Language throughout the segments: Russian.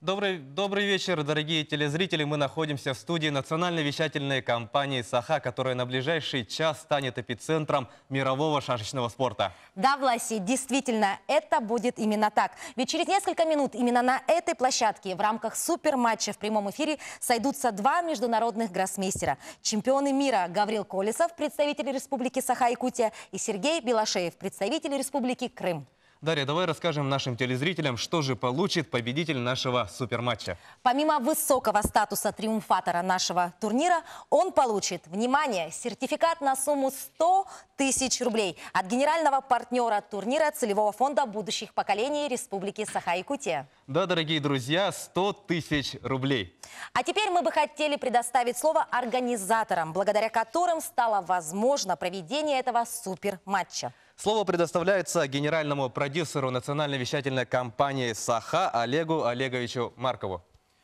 Добрый вечер, дорогие телезрители. Мы находимся в студии национальной вещательной компании «Саха», которая на ближайший час станет эпицентром мирового шашечного спорта. Да, Власи, действительно, это будет именно так. Ведь через несколько минут именно на этой площадке в рамках суперматча в прямом эфире сойдутся два международных гроссмейстера. Чемпионы мира Гаврил Колесов, представитель Республики Саха-Якутия, и Сергей Белошеев, представитель Республики Крым. Дарья, давай расскажем нашим телезрителям, что же получит победитель нашего суперматча. Помимо высокого статуса триумфатора нашего турнира, он получит, внимание, сертификат на сумму 100 тысяч рублей от генерального партнера турнира целевого фонда будущих поколений Республики Саха-Якутия. Да, дорогие друзья, 100 тысяч рублей. А теперь мы бы хотели предоставить слово организаторам, благодаря которым стало возможно проведение этого суперматча. Слово предоставляется генеральному продюсеру национальной вещательной компании «Саха» Олегу Олеговичу Маркову.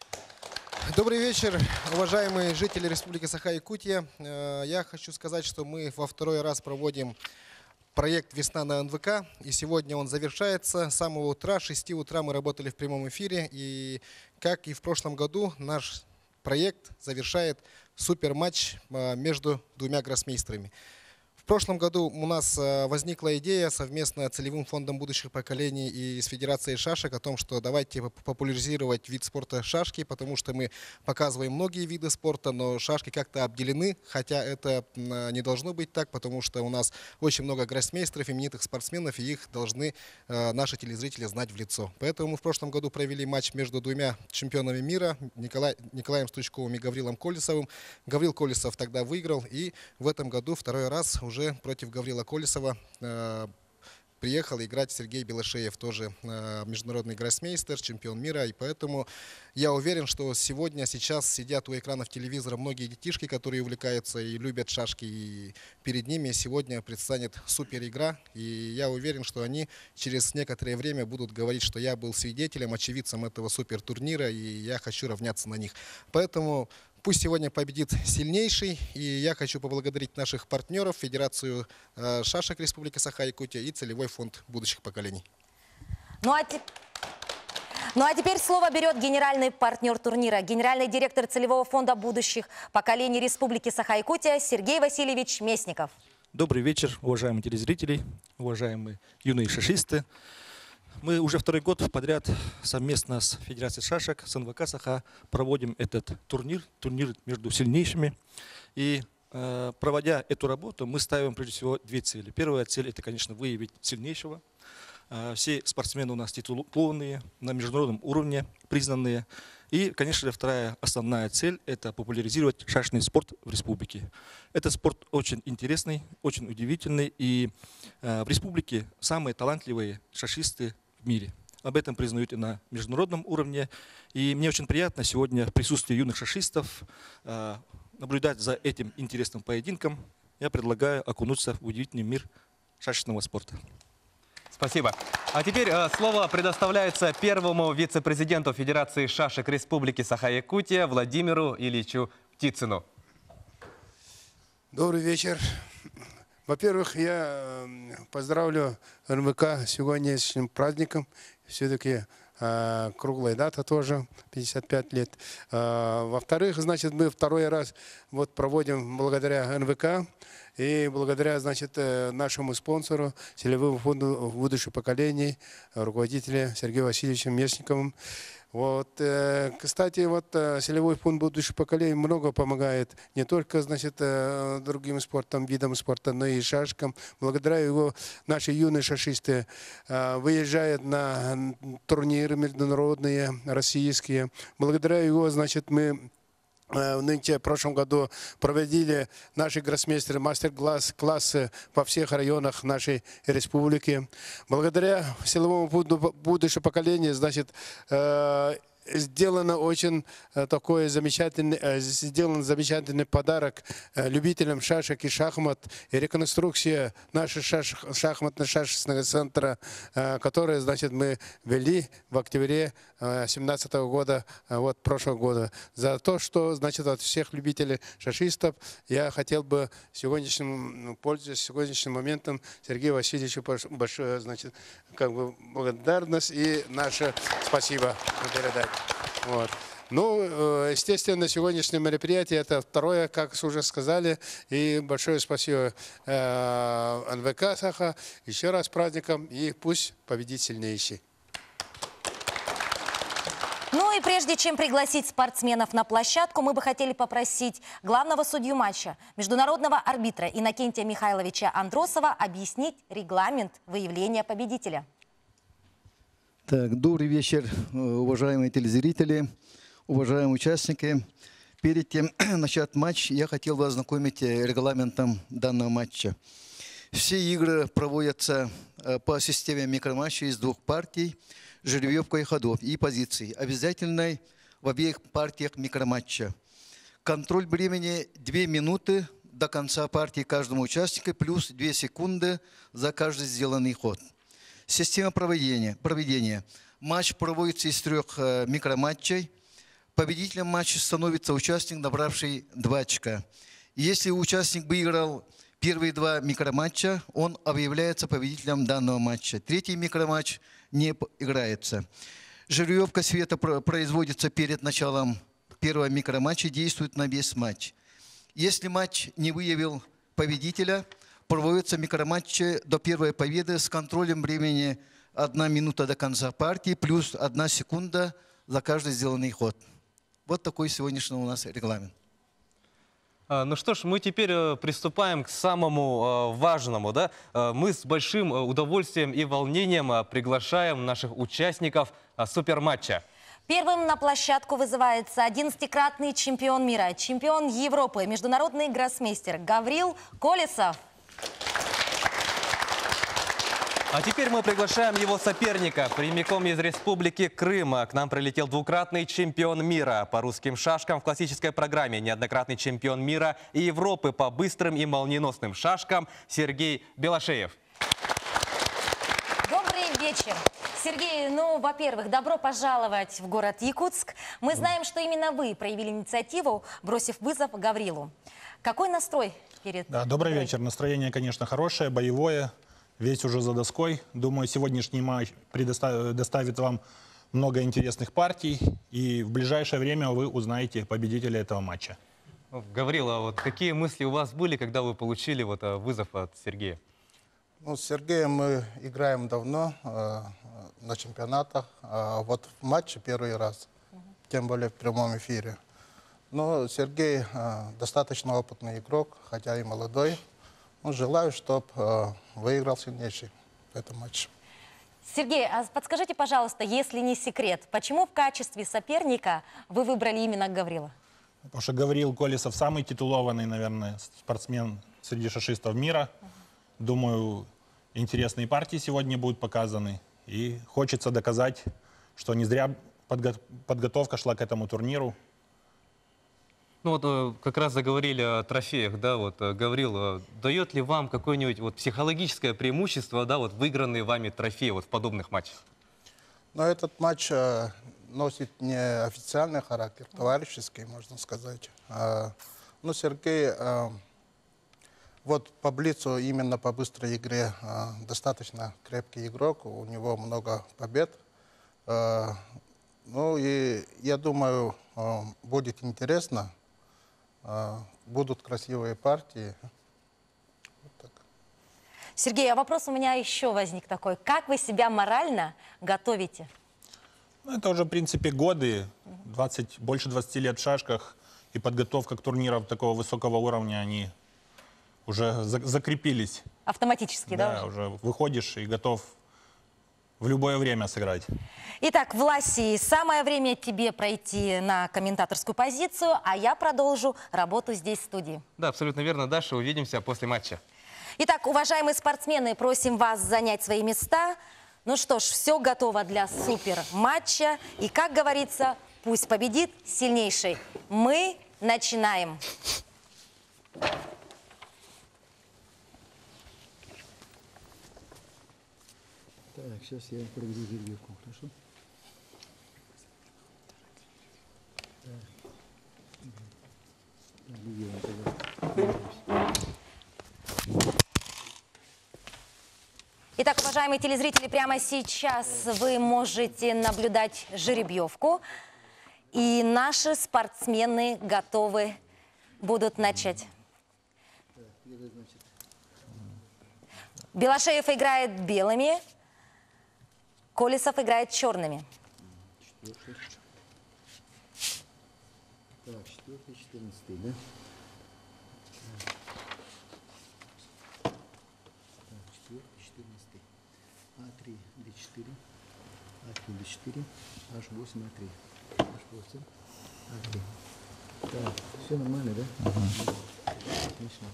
Добрый вечер, уважаемые жители Республики Саха-Якутия. Я хочу сказать, что мы во второй раз проводим проект «Весна на НВК». И сегодня он завершается. С самого утра, с 6 утра мы работали в прямом эфире. И как и в прошлом году, наш проект завершает суперматч между двумя гроссмейстерами. В прошлом году у нас возникла идея совместно с целевым фондом будущих поколений и с Федерацией шашек о том, что давайте популяризировать вид спорта шашки, потому что мы показываем многие виды спорта, но шашки как-то обделены, хотя это не должно быть так, потому что у нас очень много гроссмейстеров, именитых спортсменов, и их должны наши телезрители знать в лицо. Поэтому мы в прошлом году провели матч между двумя чемпионами мира, Николаем Стучковым и Гаврилом Колесовым. Гаврил Колесов тогда выиграл, и в этом году второй раз уже против Гаврила Колесова приехал играть Сергей Белошеев, тоже международный гроссмейстер, чемпион мира. И поэтому я уверен, что сейчас сидят у экранов телевизора многие детишки, которые увлекаются и любят шашки. И перед ними сегодня предстанет супер игра. И я уверен, что они через некоторое время будут говорить, что я был свидетелем, очевидцем этого супер турнира, и я хочу равняться на них. Поэтому пусть сегодня победит сильнейший, и я хочу поблагодарить наших партнеров, Федерацию шашек Республики Саха-Якутия и целевой фонд будущих поколений. Ну а теперь слово берет генеральный партнер турнира, генеральный директор целевого фонда будущих поколений Республики Саха-Якутия Сергей Васильевич Местников. Добрый вечер, уважаемые телезрители, уважаемые юные шашисты. Мы уже второй год подряд совместно с Федерацией шашек, с НВК Саха проводим этот турнир между сильнейшими. И проводя эту работу, мы ставим прежде всего две цели. Первая цель – это, конечно, выявить сильнейшего. Все спортсмены у нас титулованные, на международном уровне признанные. И, конечно же, вторая основная цель – это популяризировать шашечный спорт в республике. Этот спорт очень интересный, очень удивительный. И в республике самые талантливые шашисты в мире. Об этом признают и на международном уровне. И мне очень приятно сегодня в присутствии юных шашистов наблюдать за этим интересным поединком. Я предлагаю окунуться в удивительный мир шашечного спорта. Спасибо. А теперь слово предоставляется первому вице-президенту Федерации шашек Республики Саха-Якутия Владимиру Ильичу Птицыну. Добрый вечер. Во-первых, я поздравлю НВК с сегодняшним праздником. Все-таки круглая дата тоже, 55 лет. Во-вторых, значит, мы второй раз проводим благодаря НВК и благодаря, значит, нашему спонсору, целевому фонду будущих поколений, руководителю Сергею Васильевичу Местникову. Кстати, целевой фонд будущих поколений много помогает не только, значит, другим видам спорта, но и шашкам. Благодаря его наши юные шашисты выезжают на турниры международные, российские. Благодаря его, значит, мы в прошлом году проводили наши гроссмейстеры мастер-классы во всех районах нашей республики. Благодаря силовому фонду будущего поколения, значит, сделан замечательный подарок любителям шашек и шахмат, и реконструкция нашего шахматно-шашечного центра, который, значит, мы ввели в октябре 2017 года, прошлого года. За то, что, значит, от всех любителей шашистов я хотел бы пользуясь сегодняшним моментом, Сергею Васильевичу большое, значит, благодарность и наше спасибо передать. Вот. Ну, естественно, сегодняшнее мероприятие это второе, как уже сказали. И большое спасибо НВК Саха. Еще раз с праздником. И пусть победит сильнейший. Ну и прежде чем пригласить спортсменов на площадку, мы бы хотели попросить главного судью матча, международного арбитра Иннокентия Михайловича Андросова объяснить регламент выявления победителя. Так, добрый вечер, уважаемые телезрители, уважаемые участники. Перед тем, начать матч, я хотел вас ознакомить регламентом данного матча. Все игры проводятся по системе микроматча из двух партий, жеребьевкой ходов и позиций, обязательной в обеих партиях микроматча. Контроль времени 2 минуты до конца партии каждому участнику, плюс 2 секунды за каждый сделанный ход. Система проведения. Матч проводится из 3 микроматчей. Победителем матча становится участник, набравший 2 очка. Если участник выиграл первые 2 микроматча, он объявляется победителем данного матча. 3-й микроматч не играется. Жеребьевка света производится перед началом 1-го микроматча, действует на весь матч. Если матч не выявил победителя, проводятся микроматчи до первой победы с контролем времени 1 минута до конца партии, плюс 1 секунда за каждый сделанный ход. Вот такой сегодняшний у нас регламент. Ну что ж, мы теперь приступаем к самому важному. Да? Мы с большим удовольствием и волнением приглашаем наших участников суперматча. Первым на площадку вызывается 11-кратный чемпион мира, чемпион Европы, международный гроссмейстер Гаврил Колесов. А теперь мы приглашаем его соперника. Прямиком из Республики Крым к нам прилетел 2-кратный чемпион мира по русским шашкам в классической программе, неоднократный чемпион мира и Европы по быстрым и молниеносным шашкам Сергей Белошеев. Добрый вечер. Сергей, ну, во-первых, добро пожаловать в город Якутск. Мы знаем, что именно вы проявили инициативу, бросив вызов Гаврилу. Какой настрой перед... Да, добрый вечер. Настроение, конечно, хорошее, боевое. Весь уже за доской. Думаю, сегодняшний матч доставит вам много интересных партий. И в ближайшее время вы узнаете победителя этого матча. Гаврил, а вот какие мысли у вас были, когда вы получили вызов от Сергея? Ну, с Сергеем мы играем давно на чемпионатах. Вот в матче первый раз, тем более в прямом эфире. Но Сергей достаточно опытный игрок, хотя и молодой. Ну, желаю, чтобы выиграл сильнейший в этом матче. Сергей, а подскажите, пожалуйста, если не секрет, почему в качестве соперника вы выбрали именно Гаврила? Потому что Гаврил Колесов самый титулованный, наверное, спортсмен среди шашистов мира. Думаю, интересные партии сегодня будут показаны. И хочется доказать, что не зря подготовка шла к этому турниру. Ну вот как раз заговорили о трофеях, да, вот, Гаврил, дает ли вам какое-нибудь психологическое преимущество, да, выигранные вами трофеи в подобных матчах? Но этот матч носит неофициальный характер, товарищеский, можно сказать. Ну, Сергей, вот по блицу, именно по быстрой игре, достаточно крепкий игрок, у него много побед. Ну и я думаю, будет интересно. Будут красивые партии. Вот так. Сергей, а вопрос у меня еще возник такой. Как вы себя морально готовите? Ну, это уже, в принципе, годы. Больше 20 лет в шашках. И подготовка к турнирам такого высокого уровня, они уже закрепились. Автоматически, да? Да, уже выходишь и готов в любое время сыграть. Итак, Власий, самое время тебе пройти на комментаторскую позицию, а я продолжу работу здесь, в студии. Да, абсолютно верно, Даша. Увидимся после матча. Итак, уважаемые спортсмены, просим вас занять свои места. Ну что ж, все готово для супер-матча. И, как говорится, пусть победит сильнейший. Мы начинаем. Так, сейчас я проведу жеребьевку, хорошо? Итак, уважаемые телезрители, прямо сейчас вы можете наблюдать жеребьевку. И наши спортсмены готовы будут начать. Белошеев играет белыми, Колесов играет черными. Так, 4, 14, да? Так, 4, 14. А3, Д4, А3, Д4, H8, А3. H8, А3. Так, все нормально, да? Отлично.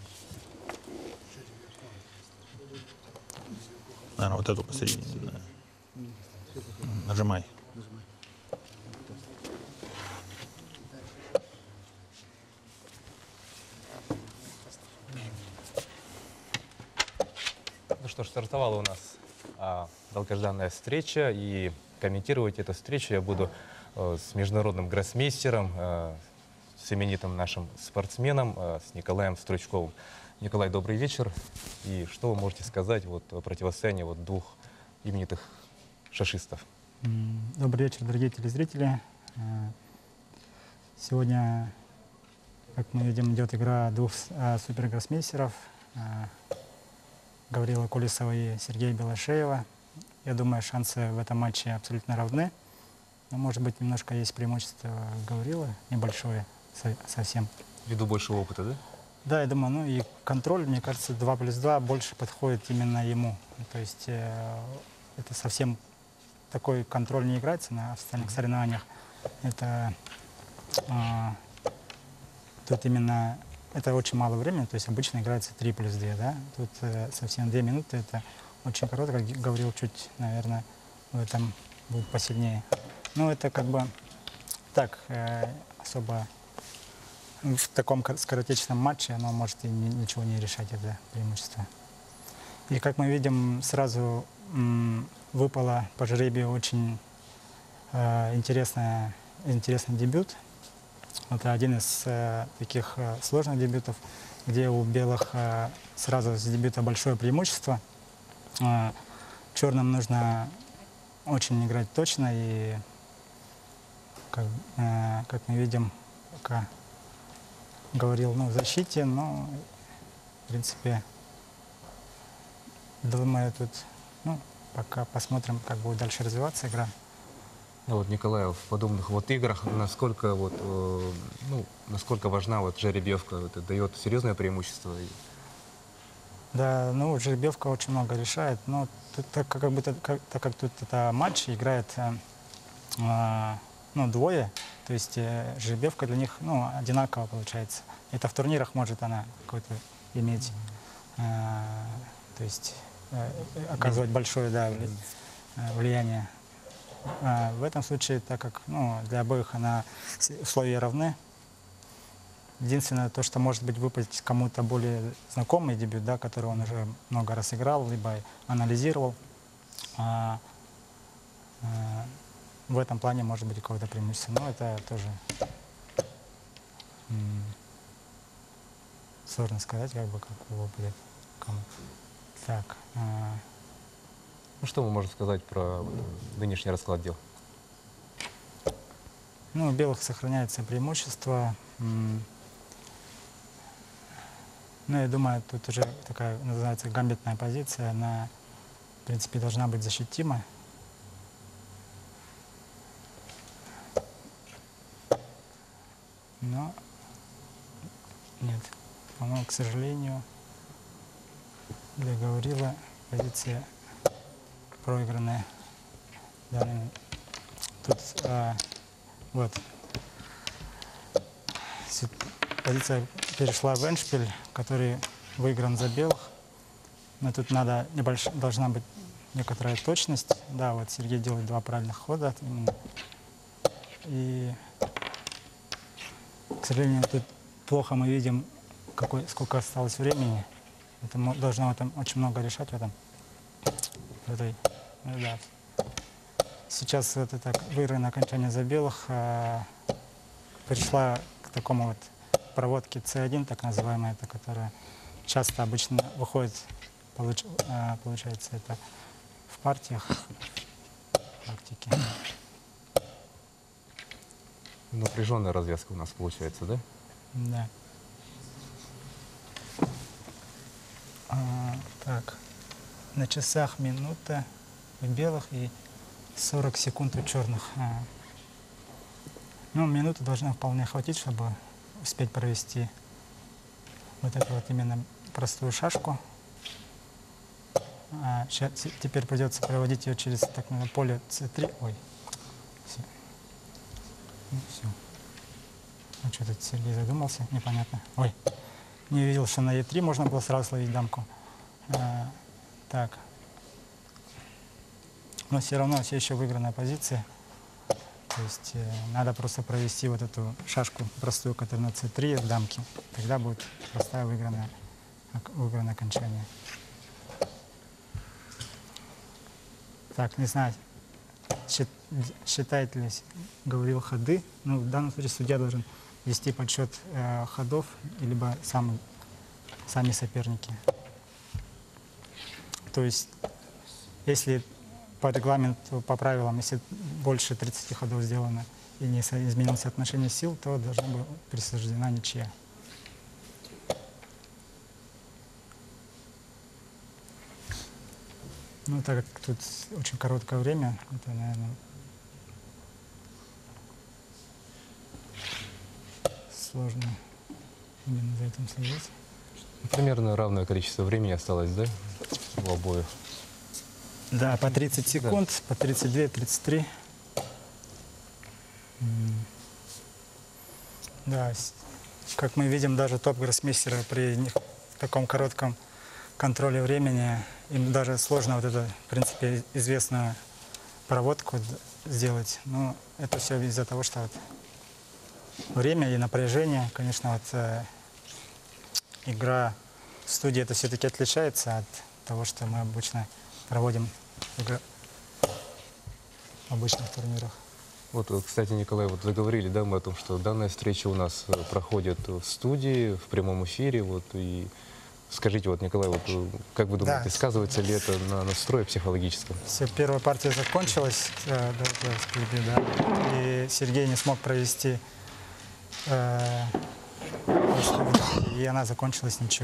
Наверное, вот эту посередине. Да. Нажимай. Ну что ж, стартовала у нас долгожданная встреча, и комментировать эту встречу я буду с международным гроссмейстером, с именитым нашим спортсменом, с Николаем Стручковым. Николай, добрый вечер. И что вы можете сказать о противостоянии двух именитых шашистов? Добрый вечер, дорогие телезрители. Сегодня, как мы видим, идет игра двух супергроссмейстеров. Гаврила Колесова и Сергея Белошеева. Я думаю, шансы в этом матче абсолютно равны. Но, может быть, немножко есть преимущество Гаврилы, небольшое совсем. Ввиду большего опыта, да? Да, я думаю, ну и контроль, мне кажется, 2+2 больше подходит именно ему. То есть это совсем такой контроль не играется на остальных соревнованиях. Это тут именно это очень мало времени, то есть обычно играется 3+2, да? Тут совсем 2 минуты, это очень коротко, как говорил, чуть, наверное, в этом будет посильнее. Ну, это как бы так, особо в таком скоротечном матче оно может и ничего не решать, это преимущество. И как мы видим, сразу выпало по жребию очень интересный дебют. Это один из таких сложных дебютов, где у белых сразу с дебюта большое преимущество. Черным нужно очень играть точно, и как мы видим, пока говорил, в защите, но в принципе, думаю, тут, пока посмотрим, как будет дальше развиваться игра. Николай, в подобных играх насколько насколько важна жеребьевка? Это дает серьезное преимущество? Да, жеребьевка очень много решает, но тут, так как тут это матч, играет двое, то есть жеребьевка для них одинаково получается. Это в турнирах может она какой-то иметь, то есть оказывать большое влияние. В этом случае, так как для обоих условия равны, единственное то, что может быть выпасть кому-то более знакомый дебют, который он уже много раз играл, либо анализировал, в этом плане может быть какое-то преимущество. Но это тоже сложно сказать, как его будет кому. Так. Что вы можете сказать про нынешний расклад дел? У белых сохраняется преимущество. Я думаю, тут уже такая называется гамбитная позиция. Она, в принципе, должна быть защитима. Но нет, по-моему, к сожалению, для Гаврила позиция проигранная. Тут позиция перешла в эндшпиль, который выигран за белых. Но тут должна быть некоторая точность. Да, вот Сергей делает 2 правильных хода. И, к сожалению, тут плохо мы видим, сколько осталось времени. Это должно очень много решать в этом. Да. Сейчас выиграно окончание за белых. Пришла к такому проводке C1, так называемая, которая часто обычно выходит, получается, это в партиях, в практике. Напряженная развязка у нас получается, да? Да. Так, на часах минута у белых и 40 секунд у черных. Ну, минуты должно вполне хватить, чтобы успеть провести вот эту вот именно простую шашку. Теперь придется проводить ее через так называемое поле C3. Ой, все. Ну, все. Ну, что тут Сергей задумался, непонятно. Ой, не видел, что на E3 можно было сразу словить дамку. Так. Но все равно все еще выигранная позиция. То есть надо просто провести вот эту шашку простую, которая на C3 дамки. Тогда будет простая выигранное окончание. Так, не знаю, считает ли, говорил ходы. Ну, в данном случае судья должен вести подсчет ходов, либо сами соперники. То есть, если по регламенту, по правилам, если больше 30 ходов сделано и не изменилось соотношение сил, то должна быть присуждена ничья. Ну, так как тут очень короткое время, это, наверное, сложно именно за этим следить. Примерно равное количество времени осталось, да, у обоих? Да, по 30 секунд, да. По 32, 33. Да, как мы видим, даже топ-гроссмейстеры при таком коротком контроле времени, им даже сложно вот эту, в принципе, известную проводку сделать. Но это все из-за того, что вот время и напряжение, конечно, вот игра в студии это все-таки отличается от того, что мы обычно проводим в обычных турнирах. Вот, кстати, Николай, вот заговорили, да, мы о том, что данная встреча у нас проходит в студии, в прямом эфире, вот, и скажите, вот, Николай, вот, как вы думаете, да, сказывается ли это на настрое психологическом? Все, первая партия закончилась, да, и Сергей не смог провести, и она закончилась ничего.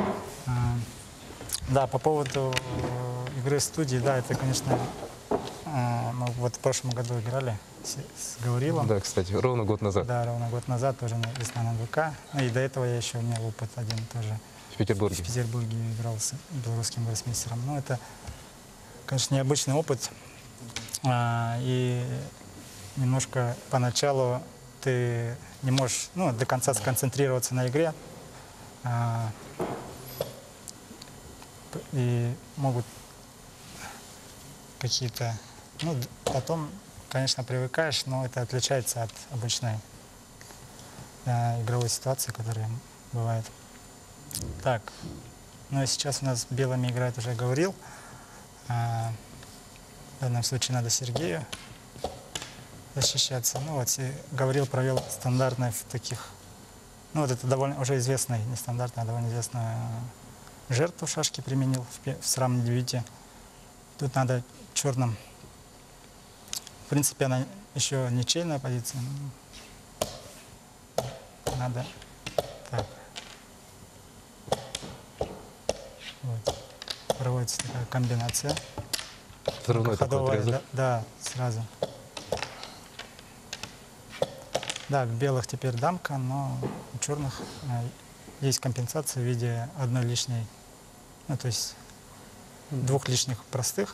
Да, по поводу игры в студии, да, это, конечно, мы вот в прошлом году играли с Гаврилом. Да, кстати, ровно год назад. Да, ровно год назад, тоже весна на НВК. Ну, и до этого я еще, у меня опыт один тоже. В Петербурге. В Петербурге играл с белорусским гроссмейстером. Ну, это, конечно, необычный опыт. И немножко поначалу ты не можешь, ну, до конца сконцентрироваться на игре. И могут какие-то... Ну, потом, конечно, привыкаешь, но это отличается от обычной игровой ситуации, которая бывает. Так, ну и сейчас у нас белыми играет уже Гаврил. В данном случае надо Сергею защищаться. Ну вот Гаврил провел стандартные в таких... Ну вот это довольно уже известный, не стандартный, а довольно известную жертву шашки применил в сравнении 9. Тут надо черным... В принципе, она еще ничейная позиция. Надо... Так. Вот. Проводится такая комбинация. Взрывной такой отрезок. Да, сразу. Да, в белых теперь дамка, но у черных есть компенсация в виде одной лишней, ну то есть 2 лишних простых.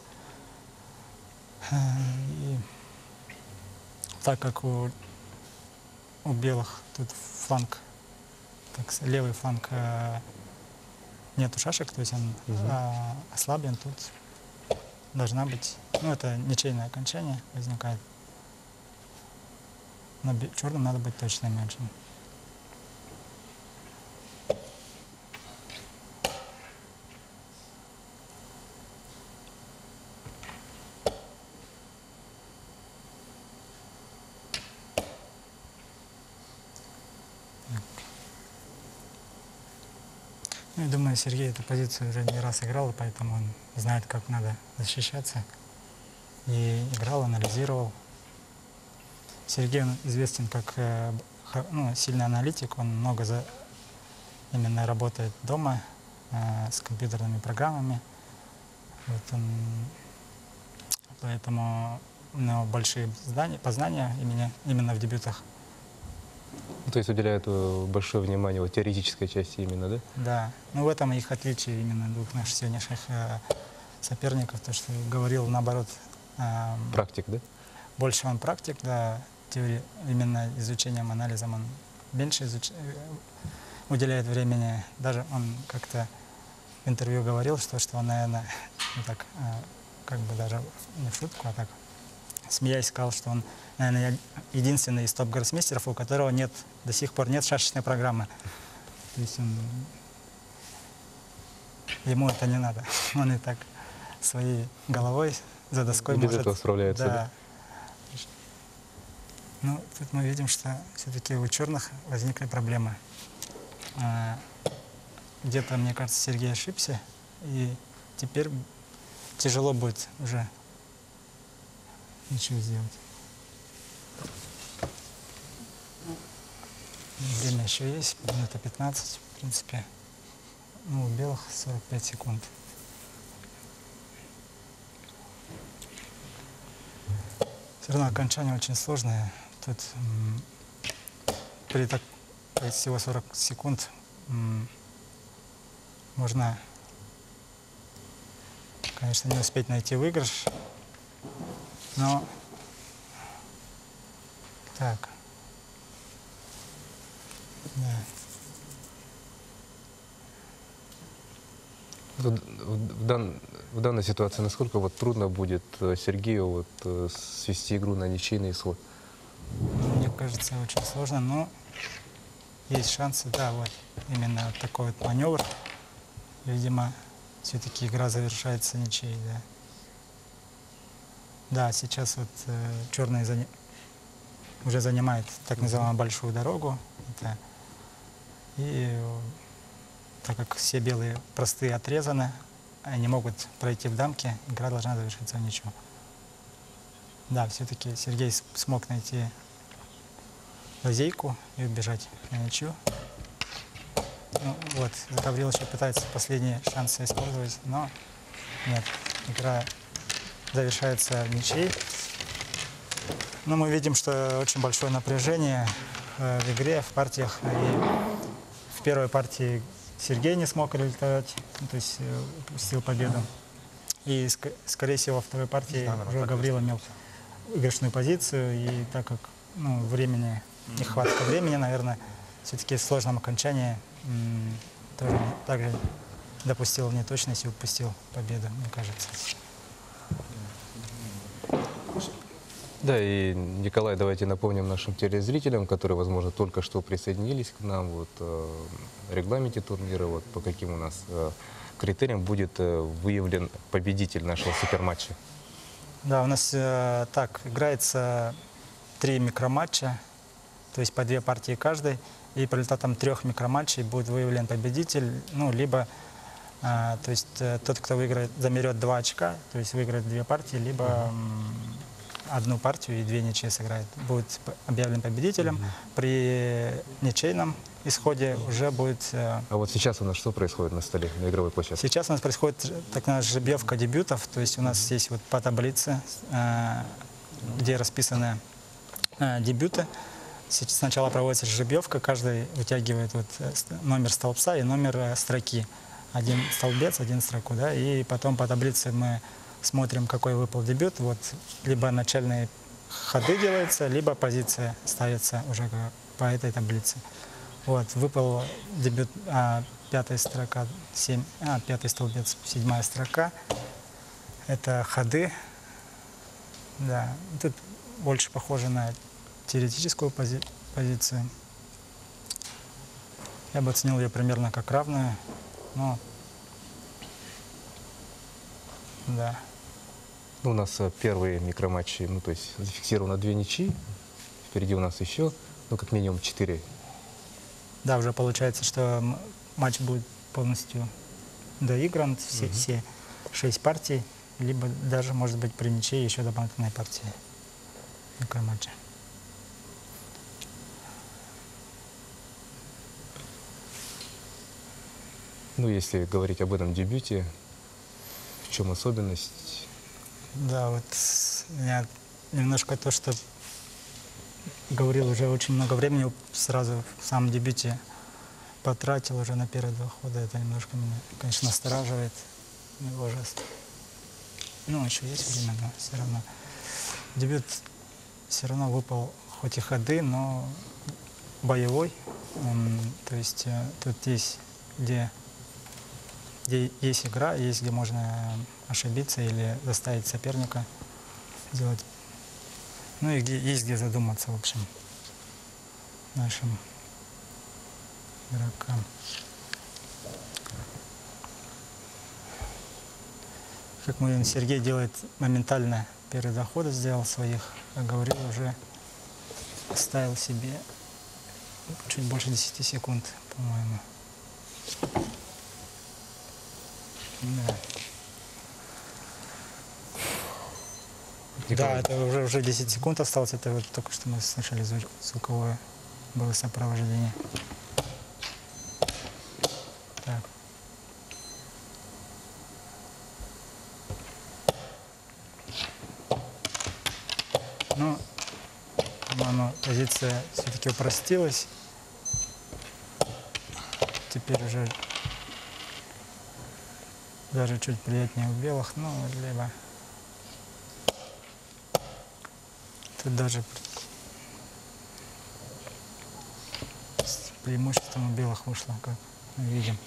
И так как у белых тут фланг, так, левый фланг нету шашек, то есть он ослаблен, тут должна быть, ну это ничейное окончание возникает. Но черным надо быть точными очень. Ну, я думаю, Сергей эту позицию уже не раз играл, поэтому он знает, как надо защищаться. И играл, анализировал. Сергей он известен как сильный аналитик, он много именно работает дома с компьютерными программами. Вот поэтому у него большие познания именно в дебютах. Ну, то есть уделяют большое внимание вот, теоретической части именно, да? Да. Ну, в этом их отличие именно двух наших сегодняшних соперников. То, что говорил, наоборот... Практик, да? Больше он практик, да. Теории, именно изучением, анализом он меньше уделяет времени. Даже он как-то в интервью говорил, что он, наверное, так, как бы даже не в шутку, а так, смеясь, сказал, что он, наверное, единственный из топ-гроссмейстеров, у которого до сих пор нет шашечной программы. То есть ему это не надо. Он и так своей головой за доской без может... этого справляется, да? Ну, тут мы видим, что все-таки у черных возникли проблемы. Где-то, мне кажется, Сергей ошибся, и теперь тяжело будет уже ничего сделать. Время еще есть, минута 15, в принципе. Ну, у белых 45 секунд. Все равно окончание очень сложное. Тут при всего 40 секунд можно, конечно, не успеть найти выигрыш, но так. Да. В данной ситуации насколько вот трудно будет Сергею вот, свести игру на ничейный исход? Мне кажется, очень сложно, но есть шансы, да, вот именно вот такой вот маневр. Видимо, все-таки игра завершается ничьей, да. Да, сейчас вот черные уже занимают так называемую большую дорогу. И так как все белые простые отрезаны, они могут пройти в дамке, игра должна завершиться в ничью. Да, все-таки Сергей смог найти лазейку и убежать на ничью. Ну, вот, Гаврил еще пытается последние шансы использовать, но нет, игра завершается ничьей. Но мы видим, что очень большое напряжение в игре, в партиях. И в первой партии Сергей не смог реализовать, то есть упустил победу. И, скорее всего, во второй партии уже Гаврил имел выигрышную позицию. И так как времени, нехватка времени, наверное, все-таки в сложном окончании тоже также допустил неточность и упустил победу, мне кажется. Да, и, Николай, давайте напомним нашим телезрителям, которые, возможно, только что присоединились к нам, вот, в регламенте турнира, вот, по каким у нас критериям будет выявлен победитель нашего суперматча. Да, у нас так, играется 3 микроматча, то есть по 2 партии каждой, и по результатам 3 микроматчей будет выявлен победитель, ну, либо, то есть тот, кто выиграет, замерет 2 очка, то есть выиграет 2 партии, либо одну партию и 2 ничьи сыграет. Будет объявлен победителем. При ничейном исходе уже будет... А вот сейчас у нас что происходит на столе, на игровой площадке? Сейчас у нас происходит так называемая жеребьевка дебютов, то есть у нас здесь вот по таблице, где расписаны дебюты. Сначала проводится жеребьевка, каждый вытягивает вот номер столбца и номер строки. Один столбец, один строку, да, и потом по таблице мы смотрим, какой выпал дебют. Вот либо начальные ходы делаются, либо позиция ставится уже по этой таблице. Вот, выпал дебют, 5-я строка, 5-й столбец, 7-я строка. Это ходы. Да, тут больше похоже на теоретическую позицию. Я бы оценил ее примерно как равную, но да. У нас первые микроматчи, ну, то есть зафиксировано 2 ничьи, впереди у нас еще, ну, как минимум 4. Да, уже получается, что матч будет полностью доигран, все 6 партий, либо даже, может быть, при ничьей еще дополнительные партии микроматча. Ну, если говорить об этом дебюте, в чем особенность? Да, вот меня немножко то, что говорил уже очень много времени, сразу в самом дебюте потратил уже на первые 2 хода. Это немножко меня, конечно, настораживает. Ужасно. Ну, еще есть время, но все равно. Дебют все равно выпал, хоть и ходы, но боевой. То есть тут есть, где есть игра, есть где можно ошибиться или заставить соперника сделать. Ну и есть где задуматься, в общем, нашим игрокам. Как мы видим, Сергей делает моментально первые 2 хода, сделал своих, как говорил, уже ставил себе чуть больше 10 секунд, по-моему. Да. Да, это уже 10 секунд осталось. Это вот только что мы слышали звуковое было сопровождение. Так. Ну, по-моему, позиция все-таки упростилась. Теперь уже даже чуть приятнее у белых, ну, либо тут даже с преимуществом у белых вышло, как мы видим.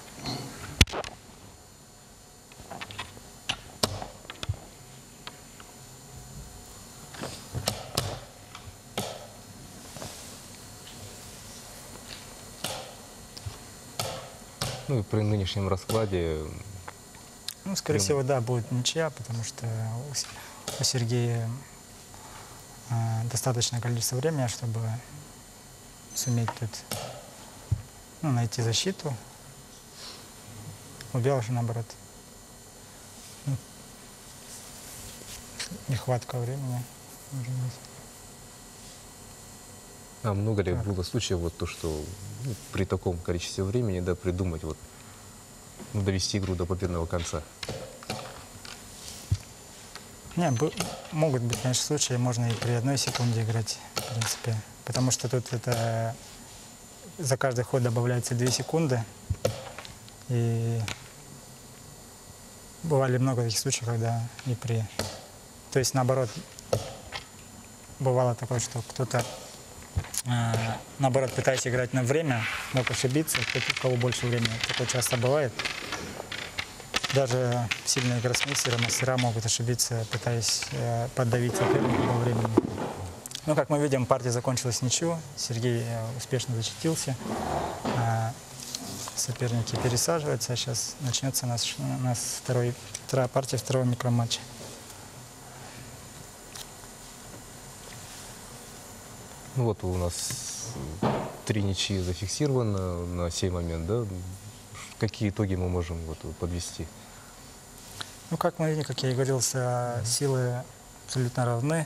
Ну и при нынешнем раскладе, Ну, скорее всего, да, будет ничья, потому что у Сергея достаточное количество времени, чтобы суметь тут найти защиту. У белых же наоборот. Нехватка времени, может быть. а много ли было случаев, вот то, что при таком количестве времени, да, придумать, вот, довести игру до победного конца? Не, могут быть, конечно, случаи, можно и при 1 секунде играть, в принципе. Потому что тут это за каждый ход добавляется 2 секунды. И бывали много таких случаев, когда и при... То есть, наоборот, бывало такое, что кто-то, наоборот, пытаясь играть на время, мог ошибиться, у кого больше времени. Такое часто бывает. Даже сильные гроссмейстеры, мастера могут ошибиться, пытаясь поддавить соперника во времени. Ну, как мы видим, партия закончилась ничью. Сергей успешно защитился. Соперники пересаживаются. А сейчас начнется у нас вторая партия второго микроматча. Ну вот у нас 3 ничьи зафиксировано на сей момент, да? Какие итоги мы можем вот подвести? Ну, как мы видим, как я и говорил, силы абсолютно равны.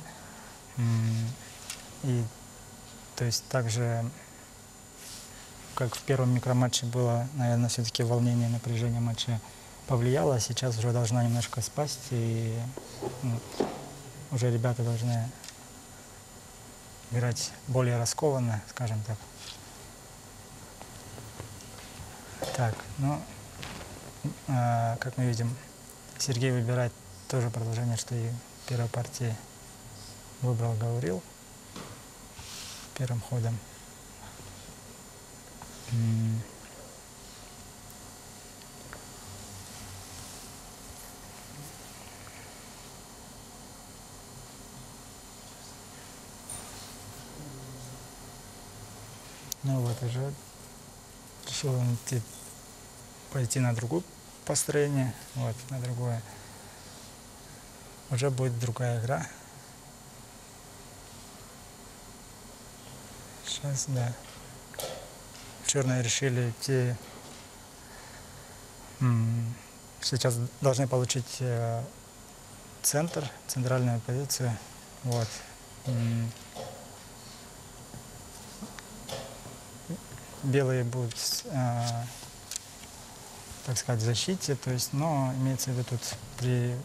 И, то есть, так же, как в первом микроматче было, наверное, все-таки волнение, напряжение матча повлияло, а сейчас уже должна немножко спасть, и уже ребята должны играть более раскованно, скажем так. Так, ну, как мы видим, Сергей выбирает тоже продолжение, что и в первой партии выбрал, говорил первым ходом. Ну вот, уже решил он пойти на другое построение, вот, на другое. Уже будет другая игра. Сейчас, да. Черные решили идти. Сейчас должны получить центральную позицию. Вот. Белые будут так сказать, в защите. То есть, но имеется в виду тут при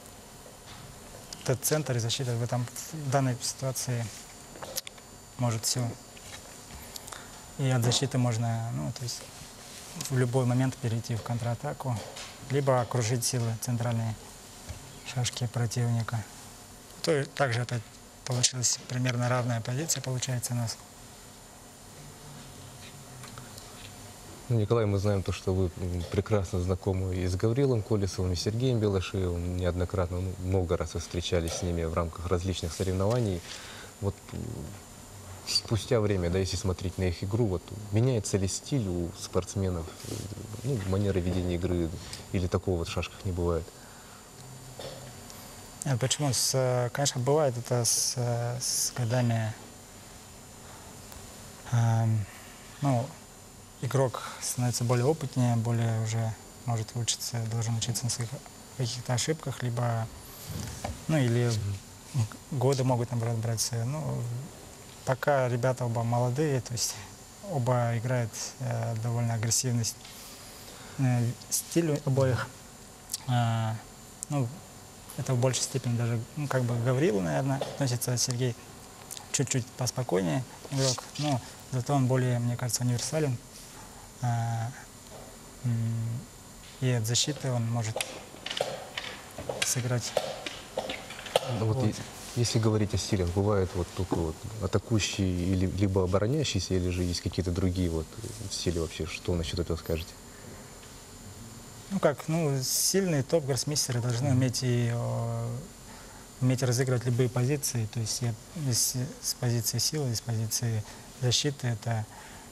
этот центр и защита в данной ситуации может все. И от защиты можно, ну, то есть в любой момент перейти в контратаку, либо окружить силы центральные шашки противника. То также это получилась примерно равная позиция, получается у нас. Ну, Николай, мы знаем то, что вы прекрасно знакомы и с Гаврилом Колесовым, и с Сергеем Белошеевым. Неоднократно, много раз вы встречались с ними в рамках различных соревнований. Вот спустя время, да, если смотреть на их игру, вот меняется ли стиль у спортсменов, ну, манера ведения игры, или такого вот в шашках не бывает? Нет, почему? Конечно, бывает это с годами. Ну, игрок становится более опытнее, более уже может учиться, должен учиться на своих каких-то ошибках, либо, ну, или годы могут, наоборот, брать. Ну, пока ребята оба молодые, то есть оба играют довольно агрессивный стиль обоих. Ну, это в большей степени даже, ну, как бы Гаврил, наверное, относится, Сергей чуть-чуть поспокойнее игрок, но зато он более, мне кажется, универсален. И от защиты он может сыграть. Ну, вот. Если говорить о стилях, бывает вот только вот атакующий или либо обороняющийся, или же есть какие-то другие вот стили вообще? Что насчет этого скажете? Ну как, ну сильные топ-гроссмейстеры должны уметь разыгрывать любые позиции. То есть с позиции силы, с позиции защиты это,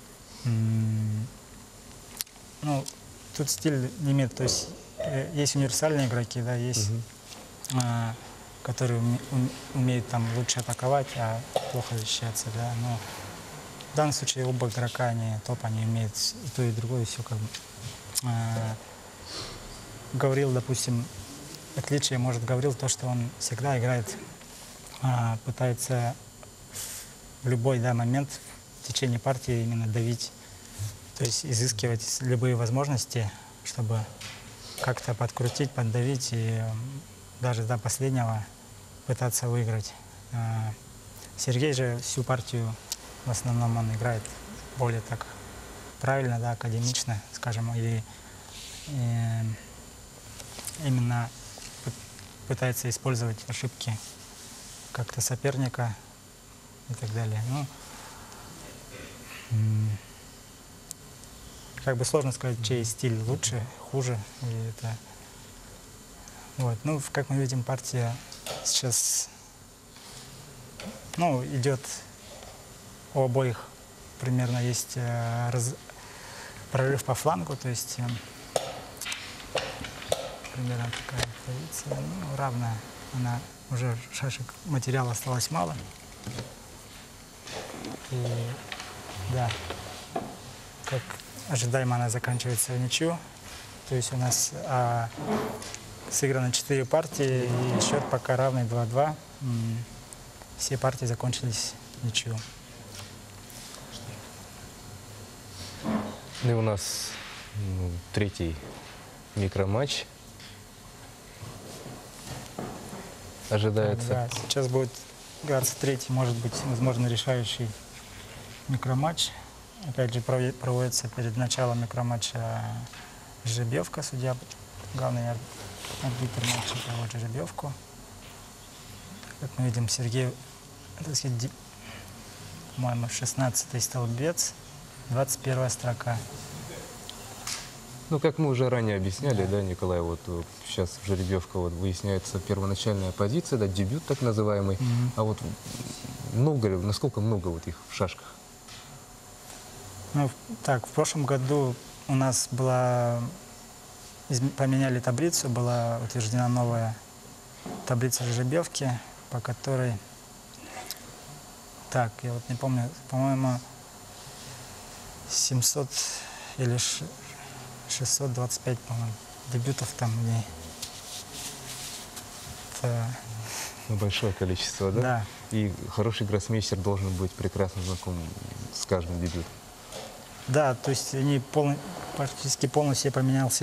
ну, тут стиль не имеет, то есть есть универсальные игроки, да, есть, которые умеют там лучше атаковать, а плохо защищаться, да, но в данном случае оба игрока, они топ, они умеют и то, и другое, все как бы. Гаврил, допустим, отличие может Гаврил то, что он всегда играет, пытается в любой, да, момент в течение партии именно давить, то есть изыскивать любые возможности, чтобы как-то подкрутить, поддавить и даже до последнего пытаться выиграть. Сергей же всю партию в основном он играет более так правильно, да, академично, скажем, или именно пытается использовать ошибки как-то соперника и так далее. Ну, как бы сложно сказать, чей стиль лучше, хуже. И это, вот. Ну, как мы видим, партия сейчас, ну, идет у обоих примерно есть прорыв по флангу, то есть примерно такая позиция, ну, равная. Она уже шашек, материала осталось мало. И да, как ожидаемо, она заканчивается в ничью. То есть у нас сыграно 4 партии, и счет пока равный 2-2. Все партии закончились в ничью. Ну и у нас третий микроматч ожидается. Да, сейчас будет играться третий, может быть, возможно, решающий микроматч. Опять же, проводится перед началом микроматча жеребьевка. Судья, главный арбитр матча, проводит жеребьевку. Как мы видим, Сергей, по-моему, 16-й столбец, 21-я строка. Ну, как мы уже ранее объясняли, да, Николай, вот сейчас в жеребьевка вот выясняется первоначальная позиция, да, дебют так называемый. А вот насколько много вот их в шашках? Ну, так, в прошлом году у нас поменяли таблицу, была утверждена новая таблица жеребьевки, по которой, так, я вот не помню, по-моему, 700 или 625, по-моему, дебютов там в ней. Это... Ну, большое количество, да? Да. И хороший гроссмейстер должен быть прекрасно знаком с каждым дебютом. Да, то есть они практически полностью поменялся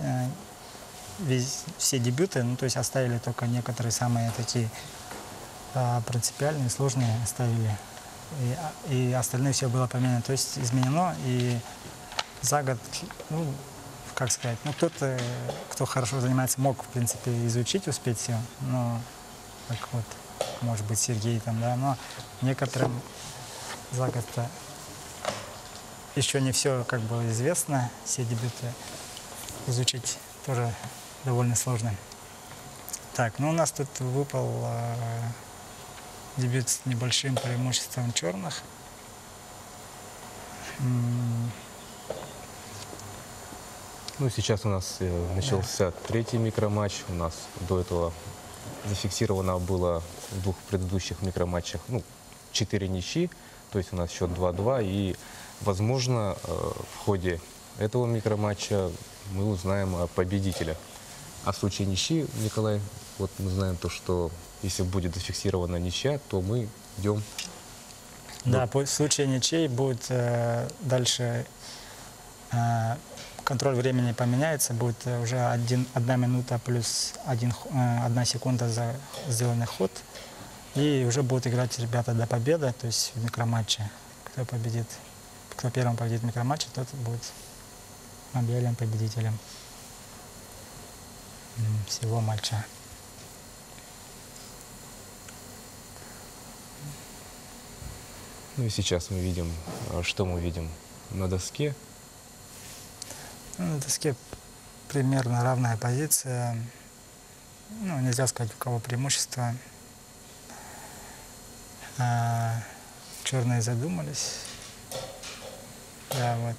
все дебюты, ну, то есть оставили только некоторые самые такие принципиальные, сложные оставили. И остальное все было поменяно. То есть изменено, и за год, ну, как сказать, ну, кто-то, кто хорошо занимается, мог, в принципе, изучить, успеть все, но, как вот, может быть, Сергей там, да, но некоторым за год-то еще не все, как бы, известно, все дебюты изучить тоже довольно сложно. Так, ну, у нас тут выпал дебют с небольшим преимуществом черных. Ну, сейчас у нас начался третий микроматч. У нас до этого зафиксировано было в двух предыдущих микроматчах, ну, 4 ничьи, то есть у нас счет 2-2. И, возможно, в ходе этого микроматча мы узнаем о победителях. А в случае ничьи, Николай, вот мы знаем то, что если будет зафиксирована ничья, то мы идем... Да, в случае ничьей будет дальше контроль времени поменяется, будет уже 1 минута плюс 1 секунда за сделанный ход. И уже будут играть ребята до победы, то есть в микроматче. Кто победит, кто первым победит в микроматче, тот будет объявлен победителем всего матча. Ну и сейчас мы видим, что мы видим на доске. На доске примерно равная позиция. Ну, нельзя сказать, у кого преимущество. Черные задумались. Да, вот.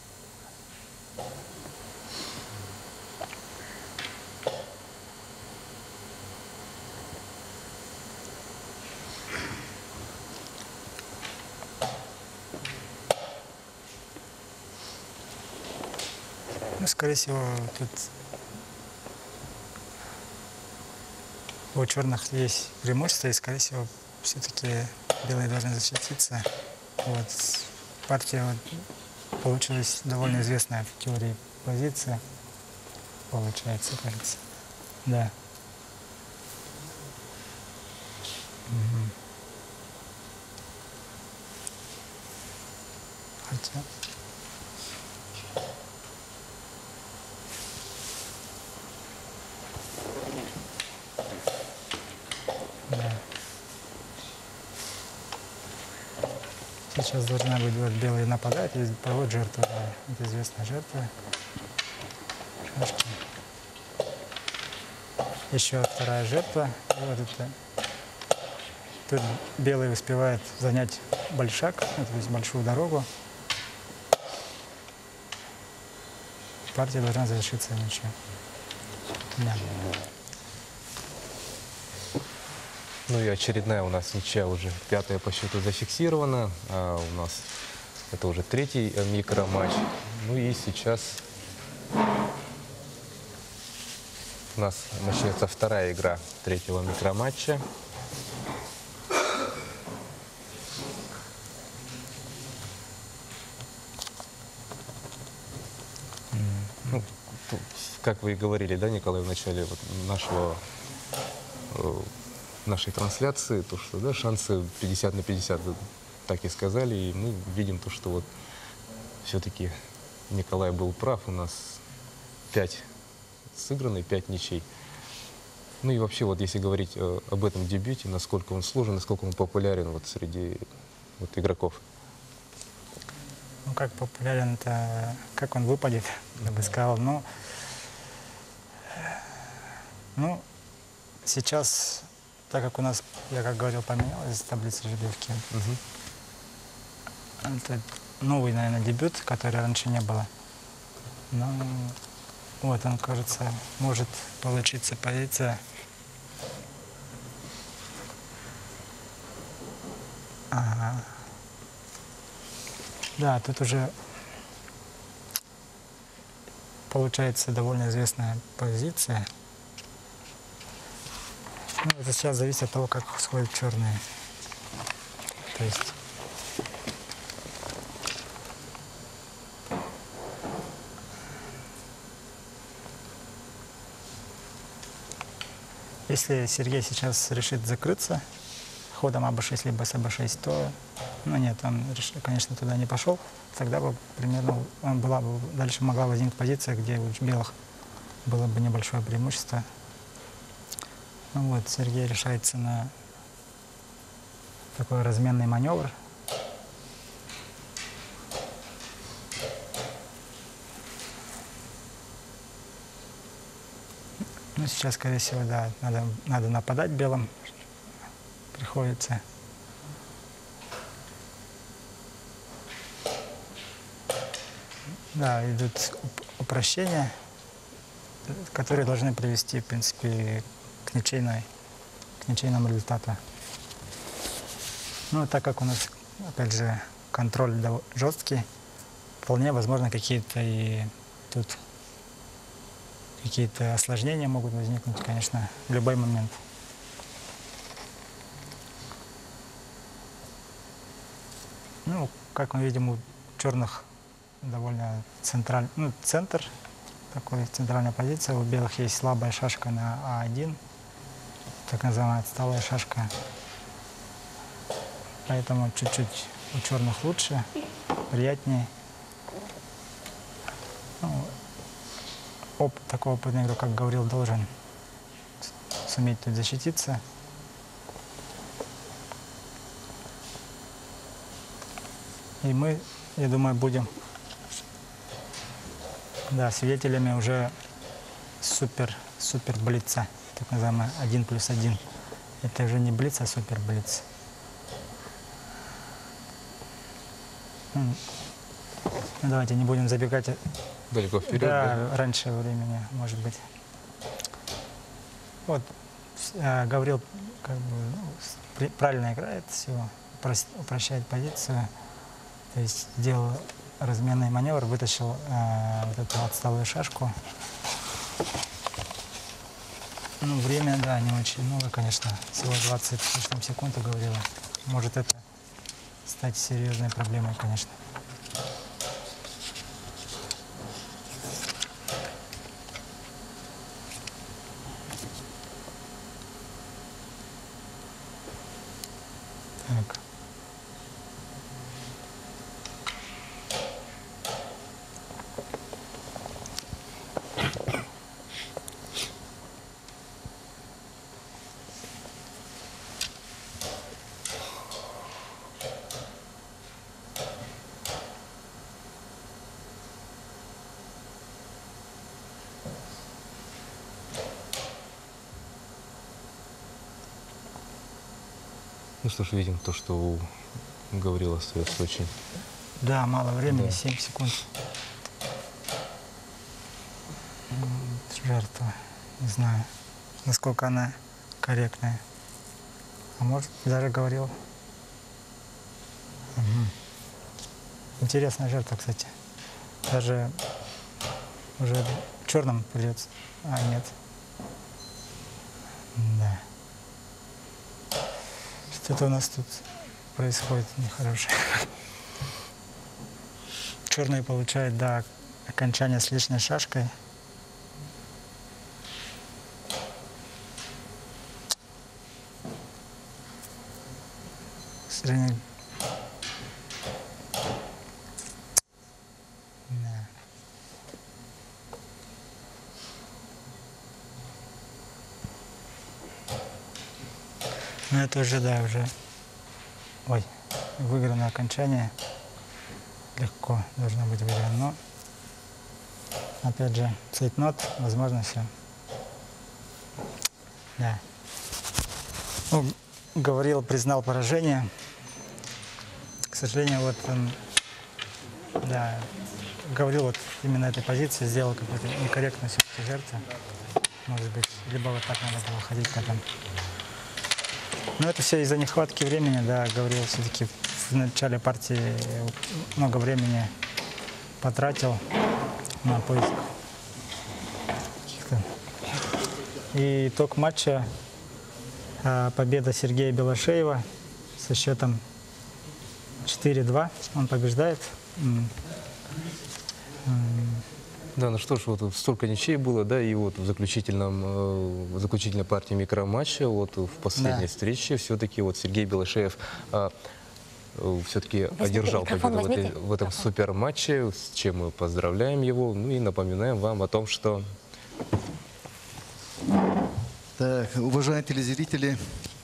Ну, скорее всего, тут у черных есть преимущество, и, скорее всего, все-таки белые должны защититься. Вот. Партия вот получилась довольно известная в теории позиция, получается, кажется. Да. Угу. Хотя... Да. Сейчас должна быть вот, белые нападать и проводят жертву. Да. Это известная жертва. Шашки. Еще вторая жертва. И вот это. Тут белые успевают занять большак, то есть большую дорогу. Партия должна завершиться ничью. Да. Ну и очередная у нас ничья уже 5-я по счету зафиксирована. А у нас это уже 3-й микроматч. Ну и сейчас у нас начнется 2-я игра 3-го микроматча. Ну, как вы и говорили, да, Николай, в начале вот нашей трансляции, то, что да, шансы 50 на 50, вы так и сказали, и мы видим то, что вот все-таки Николай был прав, у нас 5 сыграны, 5 ничей. Ну и вообще, вот если говорить об этом дебюте, насколько он сложен, насколько он популярен вот среди вот игроков. Ну, как популярен, это как он выпадет, я бы сказал. Ну, сейчас, так как у нас, я как говорил, поменялась таблица жеребьевки, это новый, наверное, дебют, который раньше не было. Но вот он, кажется, может получиться позиция. Ага. Да, тут уже получается довольно известная позиция. Ну, это сейчас зависит от того, как сходят черные. То есть Если Сергей сейчас решит закрыться ходом АБ6 либо с АБ6, то, ну нет, он, конечно, туда не пошел. Тогда бы примерно дальше могла возникнуть позиция, где у белых было бы небольшое преимущество. Ну вот, Сергей решается на такой разменный маневр. Ну, сейчас, скорее всего, да, надо нападать белым. Приходится. Да, идут упрощения, которые должны привести, в принципе, к ничейному результату. Ну, так как у нас, опять же, контроль жесткий, вполне возможно какие-то осложнения могут возникнуть, конечно, в любой момент. Ну, как мы видим, у черных довольно центр, такой центральная позиция. У белых есть слабая шашка на А1, так называемая отсталая шашка. Поэтому чуть-чуть у черных лучше, приятнее. Ну, такой опытный игрок, как Гаврил, должен суметь тут защититься. И мы, я думаю, будем свидетелями уже супер блица, так называемый 1+1. Это уже не блиц, а супер блиц. Ну, давайте не будем забегать далеко вперед. Да, раньше времени, может быть. Вот Гаврил как бы правильно играет, все упрощает позицию. То есть сделал разменный маневр, вытащил вот эту отсталую шашку. Ну, время, да, не очень много, конечно. Всего 20 секунд у Гаврила. Может это стать серьезной проблемой, конечно. Так. Ну что ж, видим то, что у Гаврила остается очень... Да, мало времени, Да. 7 секунд. Жертва, не знаю, насколько она корректная. А может, даже Гаврил. Угу. Интересная жертва, кстати. Даже уже черным придется. А, нет. Да. Что-то у нас тут происходит нехорошее. Черный получает, да, окончание с лишней шашкой. К сожалению. Да. Ну это уже, да, уже. Ой, выиграно окончание. Легко должно быть выиграно. Но, опять же, цейтнот, возможно, все. Да. Ну, Гаврил признал поражение. К сожалению, вот он, да, Гаврил вот именно этой позиции сделал какую-то некорректную все-таки жертву. Может быть, либо вот так надо было ходить к этому. Но это все из-за нехватки времени, да, Гаврил все-таки в начале партии много времени потратил на поиск каких-то. И итог матча победа Сергея Белошеева со счетом 4-2. Он побеждает. Да, Да, ну что ж, вот столько ничей было, да, и вот в заключительной партии микроматча, вот в последней встрече все-таки вот Сергей Белошеев все-таки одержал победу в этом суперматче, с чем мы поздравляем его, ну и напоминаем вам о том, что... Так, уважаемые телезрители,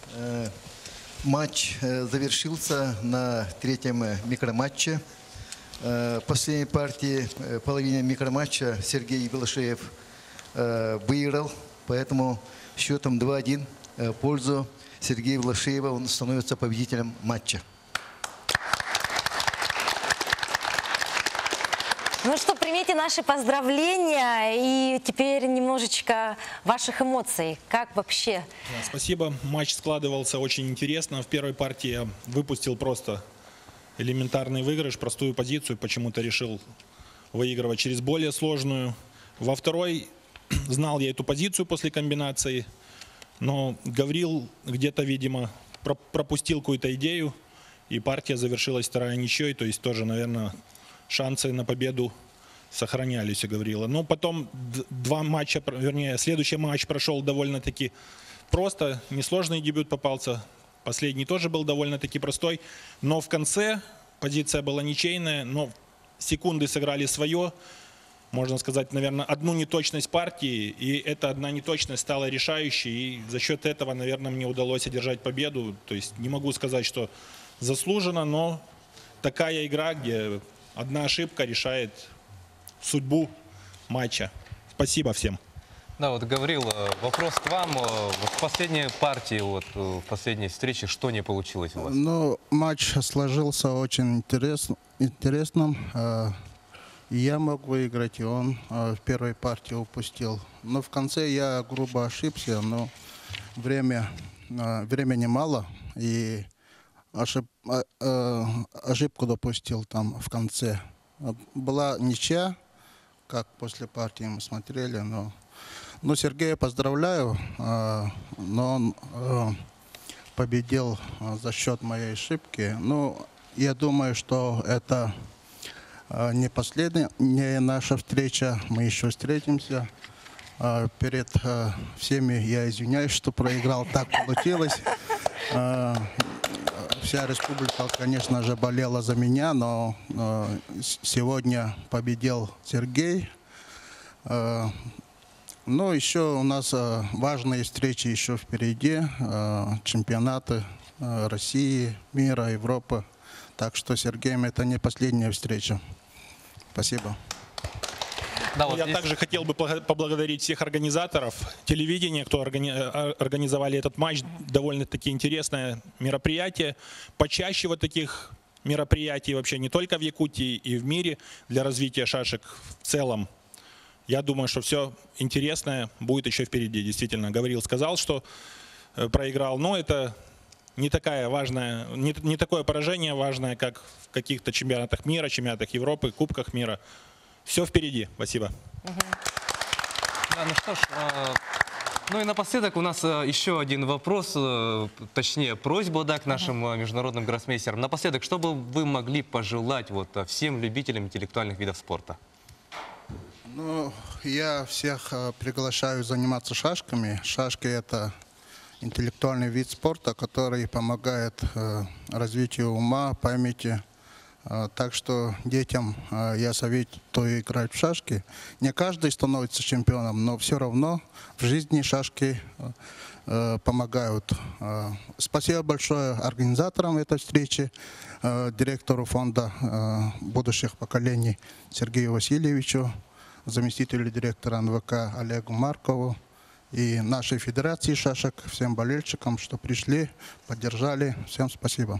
матч завершился на третьем микроматче. В последней партии, половине микроматча Сергей Белошеев выиграл, поэтому счетом 2-1 в пользу Сергея Белошеева он становится победителем матча. Ну что, примите наши поздравления и теперь немножечко ваших эмоций. Как вообще? Да, спасибо. Матч складывался очень интересно. В первой партии я выпустил просто элементарный выигрыш, простую позицию. Почему-то решил выигрывать через более сложную. Во второй знал я эту позицию после комбинации, но Гаврил где-то, видимо, пропустил какую-то идею, и партия завершилась вторая ничьей, то есть тоже, наверное, шансы на победу сохранялись у Гаврила. Но потом следующий матч прошел довольно-таки просто, несложный дебют попался. Последний тоже был довольно-таки простой, но в конце позиция была ничейная, но секунды сыграли свое. Можно сказать, наверное, одну неточность партии, и эта одна неточность стала решающей, и за счет этого, наверное, мне удалось одержать победу. То есть не могу сказать, что заслуженно, но такая игра, где одна ошибка решает судьбу матча. Спасибо всем. Да, вот, Гаврил, вопрос к вам. Вот в последней партии, вот в последней встрече, что не получилось у вас? Ну, матч сложился очень интересным. И я мог выиграть, и он в первой партии упустил. Но в конце я грубо ошибся, но времени мало, и ошибку допустил там в конце. Была ничья, как после партии мы смотрели, но Сергея поздравляю, но он победил за счет моей ошибки. Ну, я думаю, что это не последняя наша встреча, мы еще встретимся. Перед всеми я извиняюсь, что проиграл, так получилось. Вся республика, конечно же, болела за меня, но сегодня победил Сергей. Но еще у нас важные встречи еще впереди, чемпионаты России, мира, Европы. Так что с Сергеем это не последняя встреча. Спасибо. Да, вот Я здесь... также хотел бы поблагодарить всех организаторов телевидения, кто организовали этот матч. Довольно-таки интересное мероприятие. Почаще вот таких мероприятий вообще не только в Якутии и в мире для развития шашек в целом. Я думаю, что все интересное будет еще впереди. Действительно, Гаврил сказал, что проиграл, но это не такая важная, не такое поражение важное, как в каких-то чемпионатах мира, чемпионатах Европы, кубках мира. Все впереди. Спасибо. Да, ну что ж, ну и напоследок у нас еще один вопрос, точнее просьба, да, к нашим международным гроссмейстерам. Напоследок, что бы вы могли пожелать вот всем любителям интеллектуальных видов спорта? Ну, я всех приглашаю заниматься шашками. Шашки – это интеллектуальный вид спорта, который помогает развитию ума, памяти. Так что детям я советую играть в шашки. Не каждый становится чемпионом, но все равно в жизни шашки помогают. Спасибо большое организаторам этой встречи, директору фонда будущих поколений Сергею Васильевичу, заместителю директора НВК Олегу Маркову и нашей федерации шашек, всем болельщикам, что пришли, поддержали. Всем спасибо.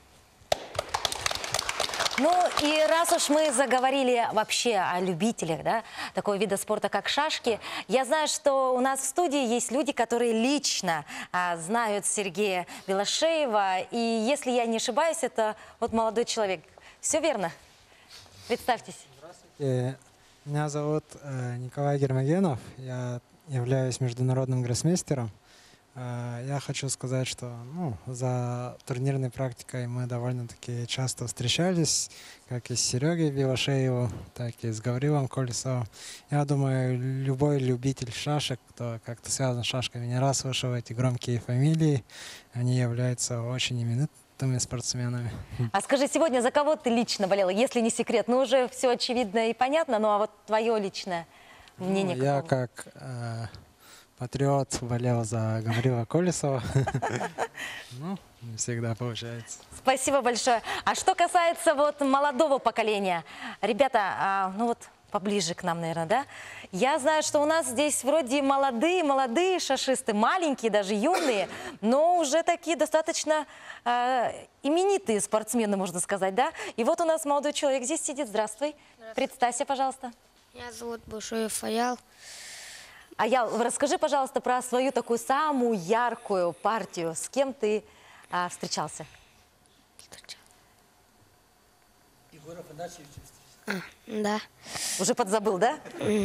Ну и раз уж мы заговорили вообще о любителях, да, такого вида спорта, как шашки, я знаю, что у нас в студии есть люди, которые лично знают Сергея Белошеева. И если я не ошибаюсь, это вот молодой человек. Все верно? Представьтесь. Здравствуйте. Меня зовут Николай Гермогенов. Я являюсь международным гроссмейстером. Я хочу сказать, что за турнирной практикой мы довольно-таки часто встречались, как и с Серегой Белошеевым, так и с Гаврилом Колесовым. Я думаю, любой любитель шашек, кто как-то связан с шашками, не раз слышал эти громкие фамилии, они являются очень именитыми спортсменами. А скажи, сегодня за кого ты лично болела, если не секрет? Ну, уже все очевидно и понятно, ну а вот твое личное мнение Я каково? как патриот болел за Гаврила Колесова. Ну, не всегда получается. Спасибо большое. А что касается вот молодого поколения, ребята, ну вот поближе к нам, наверное, да? Я знаю, что у нас здесь вроде молодые шашисты, маленькие, даже юные, но уже такие достаточно именитые спортсмены, можно сказать, да? И вот у нас молодой человек здесь сидит. Здравствуй. Представься, пожалуйста. Меня зовут Бушуев Аял. Аял, расскажи, пожалуйста, про свою такую самую яркую партию. С кем ты встречался? Да. Уже подзабыл, да?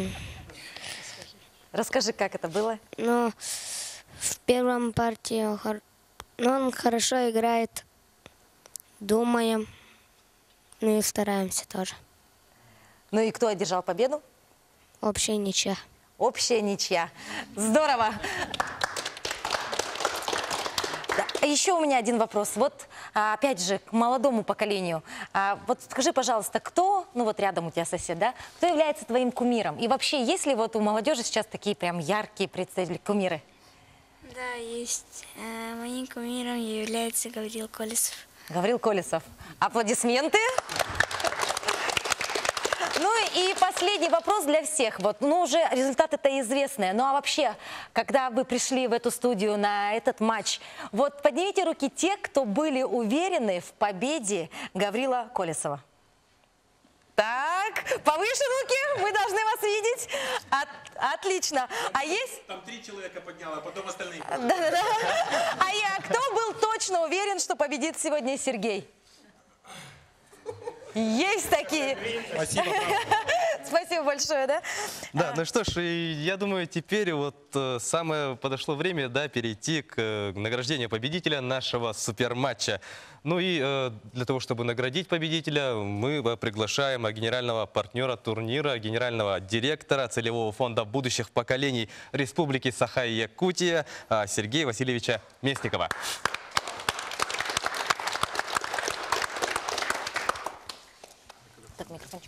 Расскажи, как это было. Ну, в первом партии он хорошо играет, думаем, ну и стараемся тоже. Ну и кто одержал победу? Общая ничья. Общая ничья. Здорово. Да. Еще у меня один вопрос. Вот, опять же, к молодому поколению. Вот скажи, пожалуйста, кто, ну вот рядом у тебя сосед, да, кто является твоим кумиром? И вообще, есть ли вот у молодежи сейчас такие прям яркие представители, кумиры? Да, есть. Моим кумиром является Гаврил Колесов. Гаврил Колесов. Аплодисменты. Ну и последний вопрос для всех. Вот, ну, уже результаты-то известные. Ну а вообще, когда вы пришли в эту студию на этот матч, вот поднимите руки те, кто были уверены в победе Гаврила Колесова. Так, повыше руки, мы должны вас видеть. Отлично. А есть? Там 3 человека подняло, а потом остальные. Да-да-да. А кто был точно уверен, что победит сегодня Сергей? Есть такие. Спасибо. Спасибо большое, да? Да, ну что ж, и я думаю, теперь вот самое подошло время, да, перейти к награждению победителя нашего суперматча. Ну и для того, чтобы наградить победителя, мы приглашаем генерального партнера турнира, генерального директора целевого фонда будущих поколений Республики Саха-Якутия Сергея Васильевича Местникова. Так, микрофончик.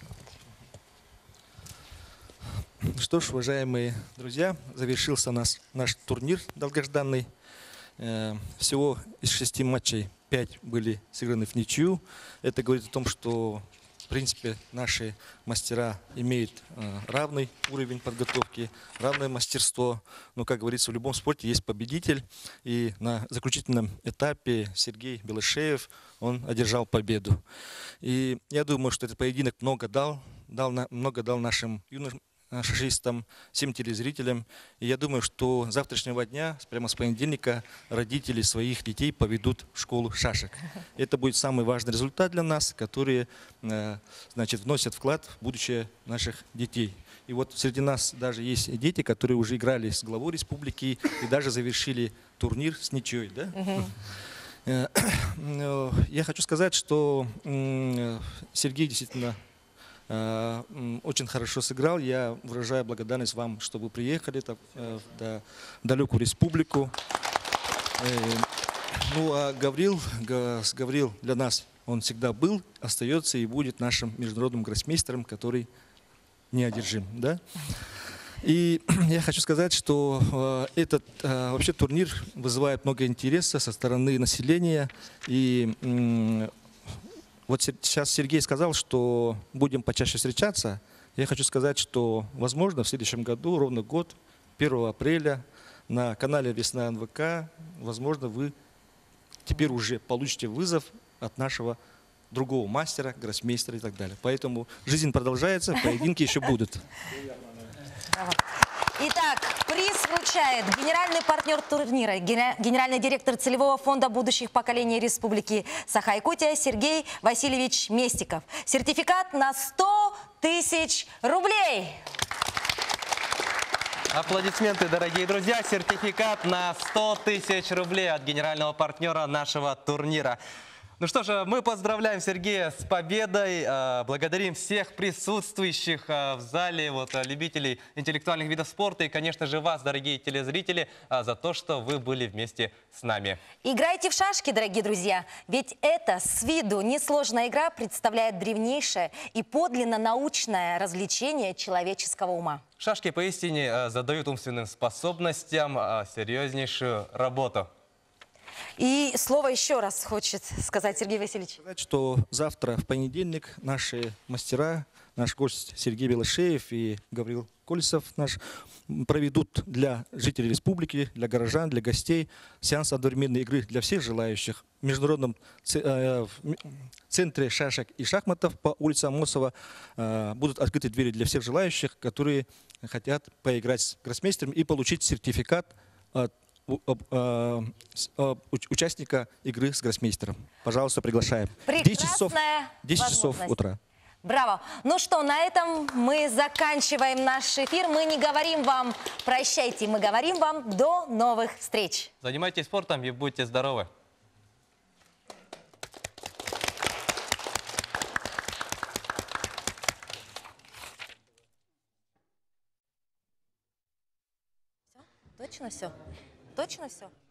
Что ж, уважаемые друзья, завершился наш турнир долгожданный. Всего из 6 матчей 5 были сыграны в ничью. Это говорит о том, что, в принципе, наши мастера имеют равный уровень подготовки, равное мастерство. Но, как говорится, в любом спорте есть победитель. И на заключительном этапе Сергей Белошеев, он одержал победу. И я думаю, что этот поединок много дал нашим юным шашистам, всем телезрителям. И я думаю, что с завтрашнего дня, прямо с понедельника, родители своих детей поведут в школу шашек. Это будет самый важный результат для нас, который, значит, вносят вклад в будущее наших детей. И вот среди нас даже есть дети, которые уже играли с главой республики и даже завершили турнир с ничьей, да? Я хочу сказать, что Сергей действительно очень хорошо сыграл. Я выражаю благодарность вам, что вы приехали в далекую республику. Ну а Гаврил для нас, он всегда был, остается и будет нашим международным гроссмейстером, который неодержим. Да? И я хочу сказать, что этот вообще турнир вызывает много интереса со стороны населения. И вот сейчас Сергей сказал, что будем почаще встречаться. Я хочу сказать, что, возможно, в следующем году, ровно год, 1 апреля, на канале «Весна НВК», возможно, вы теперь уже получите вызов от нашего другого мастера, гроссмейстера и так далее. Поэтому жизнь продолжается, поединки еще будут. Итак, приз вручает генеральный партнер турнира, генеральный директор целевого фонда будущих поколений Республики Саха-Якутия Сергей Васильевич Местиков. Сертификат на 100 000 рублей. Аплодисменты, дорогие друзья. Сертификат на 100 тысяч рублей от генерального партнера нашего турнира. Ну что же, мы поздравляем Сергея с победой, благодарим всех присутствующих в зале, любителей интеллектуальных видов спорта и, конечно же, вас, дорогие телезрители, за то, что вы были вместе с нами. Играйте в шашки, дорогие друзья, ведь эта с виду несложная игра представляет древнейшее и подлинно научное развлечение человеческого ума. Шашки поистине задают умственным способностям серьезнейшую работу. И слово еще раз хочет сказать Сергей Васильевич. Сказать, что завтра, в понедельник, наши мастера, наш гость Сергей Белошеев и Гавриил Колесов наш проведут для жителей республики, для горожан, для гостей сеанс одновременной игры для всех желающих. В Международном центре шашек и шахматов по улице Амосова будут открыты двери для всех желающих, которые хотят поиграть с гроссмейстером и получить сертификат от участника игры с гроссмейстером. Пожалуйста, приглашаем. 10 часов утра. Браво! Ну что, на этом мы заканчиваем наш эфир. Мы не говорим вам прощайте, мы говорим вам до новых встреч. Занимайтесь спортом и будьте здоровы. Точно все? Точно все?